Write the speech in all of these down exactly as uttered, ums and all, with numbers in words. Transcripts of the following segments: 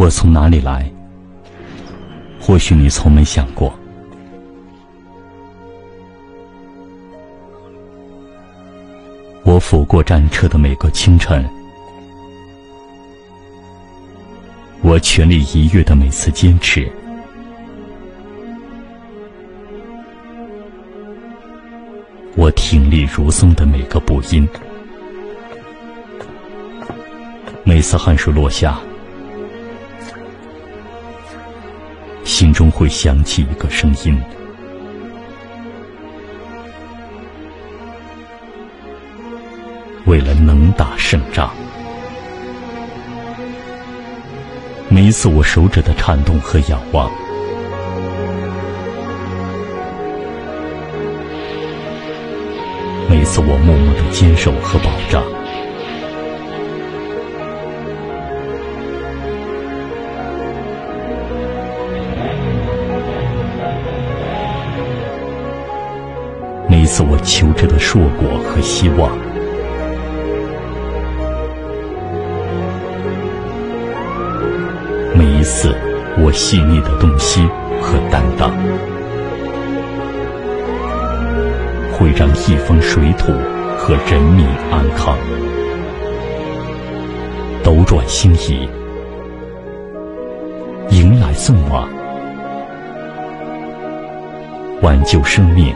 我从哪里来？或许你从没想过。我抚过战车的每个清晨，我全力一跃的每次坚持，我挺立如松的每个补音，每次汗水落下，心中会响起一个声音，为了能打胜仗。每一次我手指的颤动和仰望，每一次我默默的坚守和保障，每一次我求着的硕果和希望，每一次我细腻的洞悉和担当，会让一方水土和人民安康。斗转星移，迎来送往，挽救生命，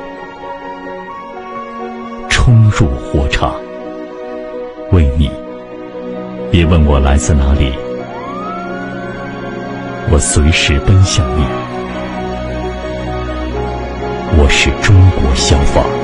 冲入火场，为你。别问我来自哪里，我随时奔向你。我是中国消防。